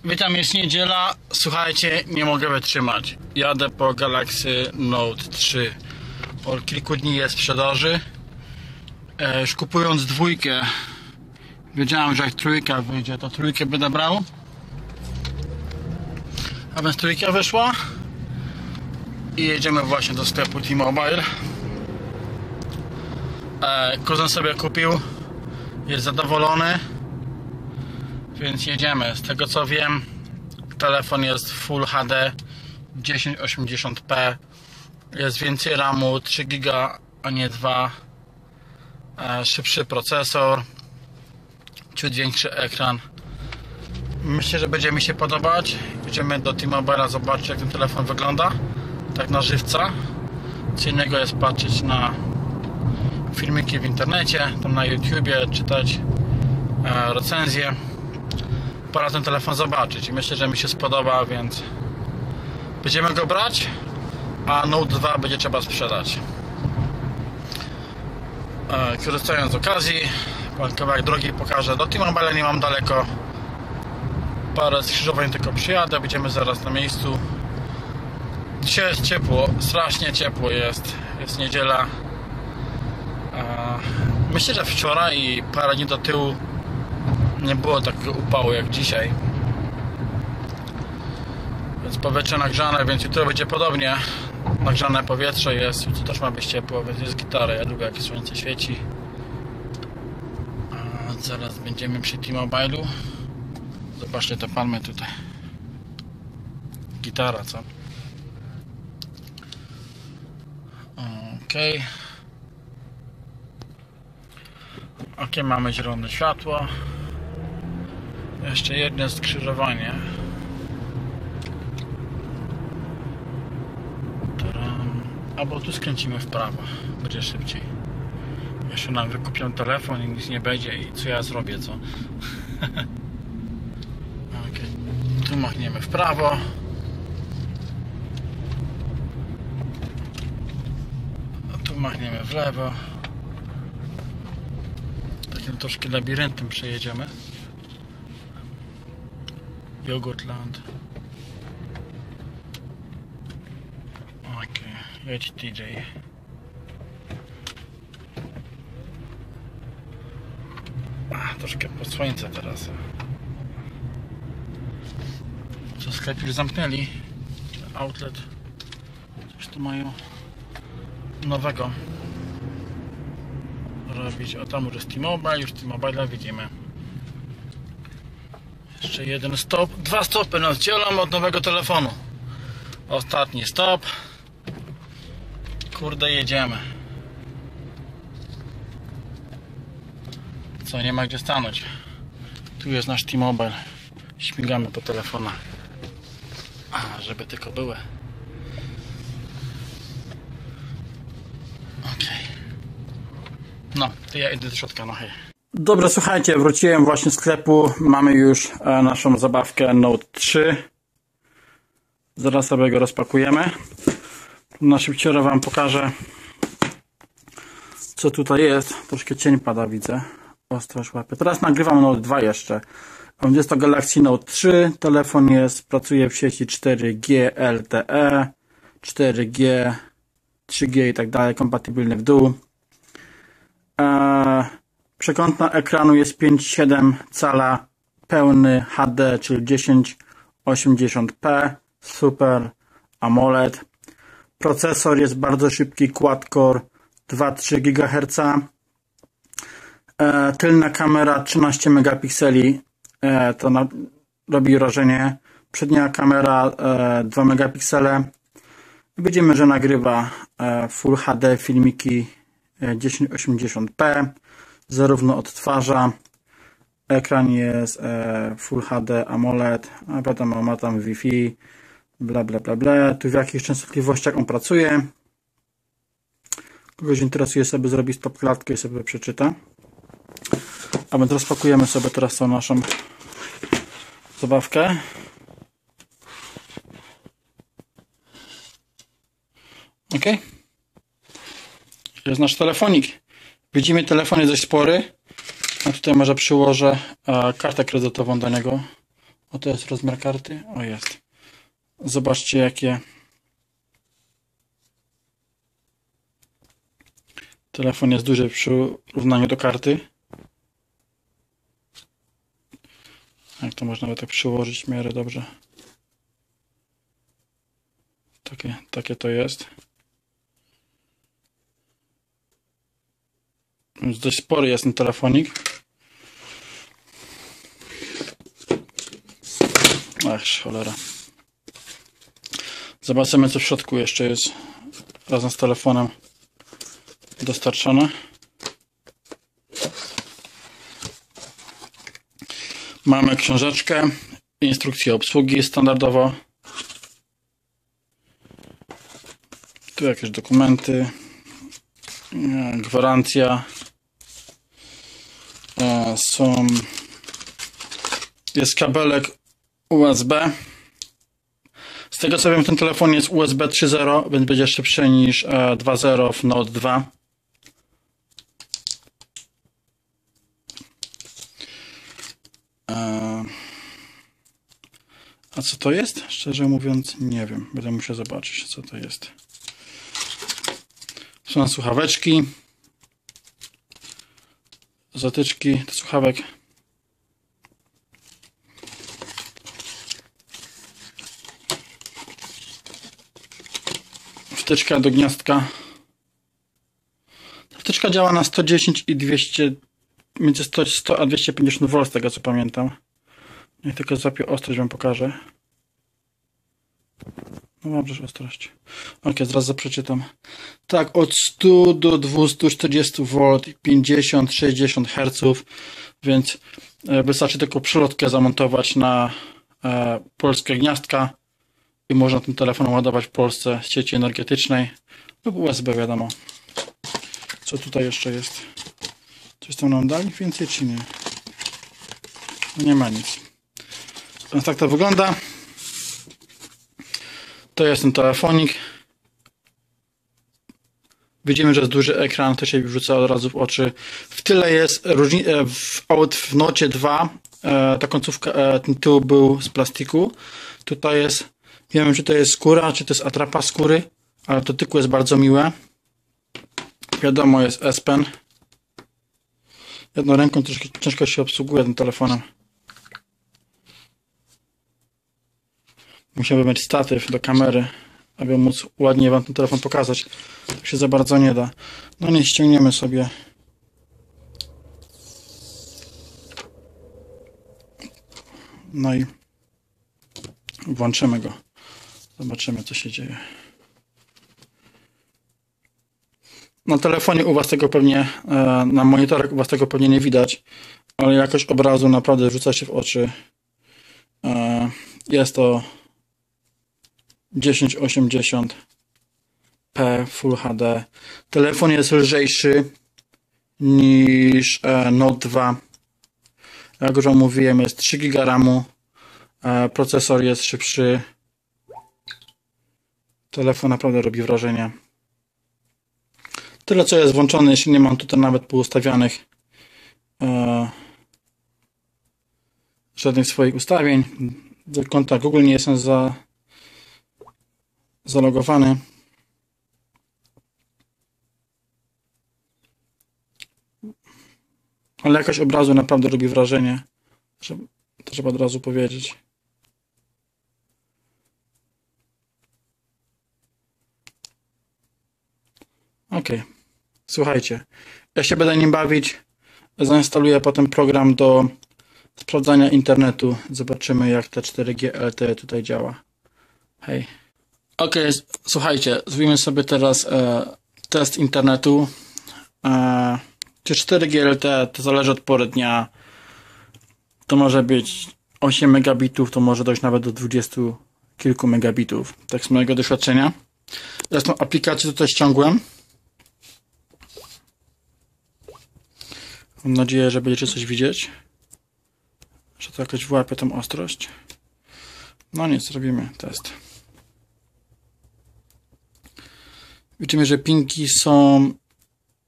Witam, jest niedziela. Słuchajcie, nie mogę wytrzymać. Jadę po Galaxy Note 3. Od kilku dni jest w sprzedaży. Już kupując dwójkę, wiedziałem, że jak trójka wyjdzie, to trójkę będę brał. A więc trójka wyszła. I jedziemy właśnie do sklepu T-Mobile. Kuzyn sobie kupił. Jest zadowolony. Więc jedziemy. Z tego co wiem, telefon jest Full HD 1080p. Jest więcej RAMu, 3 GB, a nie 2. Szybszy procesor, ciut większy ekran. Myślę, że będzie mi się podobać. Idziemy do T-Mobile'a zobaczyć, jak ten telefon wygląda tak na żywca. Co innego jest patrzeć na filmiki w internecie, tam na YouTubie, czytać recenzje. Pora ten telefon zobaczyć i myślę, że mi się spodoba, więc będziemy go brać, a Note 2 będzie trzeba sprzedać. Korzystając z okazji, kawałek drogi pokażę. Do T-Mobile nie mam daleko, parę skrzyżowań tylko przyjadę, będziemy zaraz na miejscu. Dzisiaj jest ciepło, strasznie ciepło jest niedziela. Myślę, że wczoraj i parę dni do tyłu nie było takiego upału jak dzisiaj, więc powietrze nagrzane, więc jutro będzie podobnie. Nagrzane powietrze jest, jutro też ma być ciepło, więc jest gitara. Ja lubię, jak słońce świeci. Zaraz będziemy przy T-Mobile'u. Zobaczcie te palmy tutaj. Gitara, co? Ok, mamy zielone światło. Jeszcze jedno skrzyżowanie. Albo tu skręcimy w prawo, będzie szybciej. Jeszcze nam wykupią telefon i nic nie będzie i co ja zrobię, co? Okay. Tu machniemy w prawo. A tu machniemy w lewo. Takim troszkę labiryntem przejedziemy. Jogurtland. Jedź TJ. Troszkę pod słońce teraz. Co, sklep już zamknęli? Outlet. Coś tu mają nowego robić. O, tam już jest T-Mobile, już T-Mobile widzimy. Jeszcze jeden stop. 2 stopy nas dzielą od nowego telefonu. Ostatni stop. Kurde, jedziemy. Co, nie ma gdzie stanąć. Tu jest nasz T-Mobile. Śmigamy po telefonach. Żeby tylko były. Okej. No, to ja idę do środka, no hej. Dobra, słuchajcie, wróciłem właśnie z sklepu. Mamy już naszą zabawkę Note 3. Zaraz sobie go rozpakujemy. Na szybcioro wam pokażę, co tutaj jest. Troszkę cień pada, widzę. Ostro łapie. Teraz nagrywam Note 2 jeszcze. Jest to Galaxy Note 3. Telefon pracuje w sieci 4G LTE, 4G, 3G i tak dalej, kompatybilny w dół. Przekątna ekranu jest 5,7 cala, pełny HD, czyli 1080p, Super AMOLED. Procesor jest bardzo szybki, quad-core, 2,3 GHz. Tylna kamera 13 megapikseli, to robi wrażenie. Przednia kamera 2 megapiksele. Widzimy, że nagrywa Full HD filmiki 1080p, zarówno odtwarza. Ekran jest Full HD AMOLED, a wiadomo, ma tam Wi-Fi, bla bla bla bla. Tu w jakich częstotliwościach on pracuje. Kogoś interesuje, sobie zrobić stopklatkę i sobie przeczyta. A więc rozpakujemy sobie teraz tą naszą zabawkę. Ok. Jest nasz telefonik. Widzimy, telefon jest dość spory. A tutaj może przyłożę kartę kredytową do niego. O, to jest rozmiar karty? O, jest. Zobaczcie, jakie telefon jest duży przy porównaniu do karty. Jak to można by tak przyłożyć w miarę dobrze. Takie to jest. Więc dość spory jest ten telefonik. Ach, cholera. Zobaczymy, co w środku jeszcze jest razem z telefonem dostarczone. Mamy książeczkę, instrukcję obsługi standardowo. Tu jakieś dokumenty, gwarancja. Jest kabelek USB. Z tego co wiem, ten telefon jest USB 3.0, więc będzie szybszy niż 2.0 w Note 2. A co to jest? Szczerze mówiąc nie wiem. Będę musiał zobaczyć, co to jest. Są słuchaweczki. Zatyczki do słuchawek. Wtyczka do gniazdka. Ta wtyczka działa na 110 i 200, między 100 a 250 V, z tego co pamiętam. Niech tylko złapię ostrość, wam pokażę. No dobrze, ostrość. Ok, zaraz przeczytam. Tak, od 100 do 240 V, 50-60 Hz, więc wystarczy tylko przelotkę zamontować na polskie gniazdka i można ten telefon ładować w Polsce z sieci energetycznej lub USB, wiadomo. Co tutaj jeszcze jest? Coś tam nam dali? Więcej czy nie? No nie ma nic. Więc tak to wygląda. To jest ten telefonik. Widzimy, że jest duży ekran, to się rzuca od razu w oczy. W tyle jest różnica w Nocie 2. Ta końcówka, ten tył był z plastiku. Tutaj jest, nie wiem, czy to jest skóra, czy to jest atrapa skóry, ale to dotyku jest bardzo miłe. Wiadomo, jest S Pen. Jedną ręką troszkę ciężko się obsługuje tym telefonem. Musiałbym mieć statyw do kamery, aby móc ładnie wam ten telefon pokazać. To się za bardzo nie da. No nie, ściągniemy sobie. No i włączymy go. Zobaczymy, co się dzieje. Na telefonie u was tego pewnie, na monitorach u was tego pewnie nie widać, ale jakość obrazu naprawdę rzuca się w oczy. Jest to 1080p Full HD. Telefon jest lżejszy niż Note 2. Jak już mówiłem, jest 3 GB RAM. Procesor jest szybszy. Telefon naprawdę robi wrażenie. Tyle co jest włączone, jeśli nie mam tutaj nawet poustawianych żadnych swoich ustawień. Do konta Google nie jestem zalogowany. Ale jakość obrazu naprawdę robi wrażenie. To trzeba od razu powiedzieć. Ok. Słuchajcie. Ja się będę nim bawić. Zainstaluję potem program do sprawdzania internetu. Zobaczymy, jak te 4G LTE tutaj działa. Hej. Ok, słuchajcie, zrobimy sobie teraz test internetu. Czy 4G LTE to zależy od pory dnia. To może być 8 megabitów, to może dojść nawet do 20 kilku megabitów. Tak z mojego doświadczenia. Zresztą aplikację tutaj ściągłem. Mam nadzieję, że będziecie coś widzieć. Że to jakoś wyłapie tą ostrość. No nic, robimy test. Widzimy, że pingi są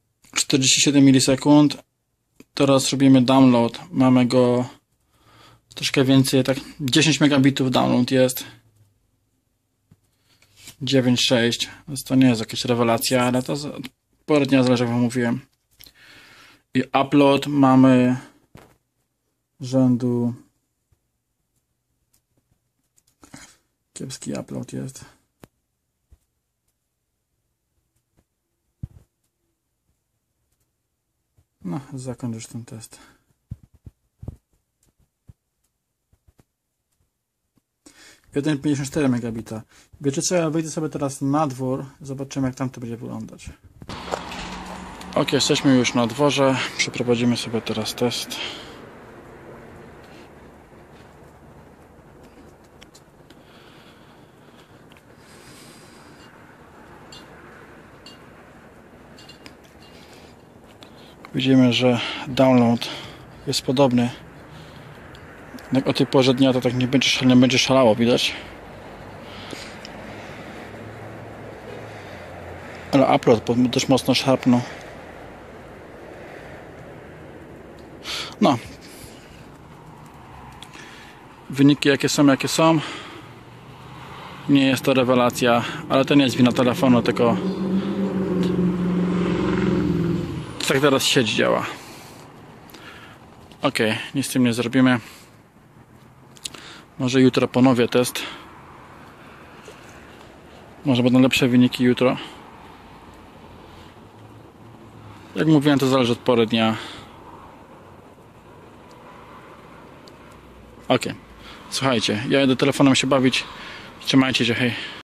47 milisekund. Teraz robimy download. Mamy go Troszkę więcej, tak 10 megabitów download jest. 9,6. Więc to nie jest jakaś rewelacja, ale to parę dnia zależy, jak wam mówiłem. I upload mamy rzędu... Kiepski upload jest. No, zakończ już ten test. 1,54 megabita. Wiecie co, ja wyjdę sobie teraz na dwór, zobaczymy, jak tam to będzie wyglądać. Ok, jesteśmy już na dworze, przeprowadzimy sobie teraz test. Widzimy, że download jest podobny. Jak o tej porze dnia to tak nie będzie szalało, widać. Ale upload dość mocno szarpnął. No. Wyniki jakie są. Nie jest to rewelacja, ale to nie jest wina telefonu, tylko tak teraz sieć działa. Ok, nic z tym nie zrobimy. Może jutro ponowię test. Może będą lepsze wyniki jutro. Jak mówiłem, to zależy od pory dnia. Ok. Słuchajcie, ja idę telefonem się bawić. Trzymajcie się, hej.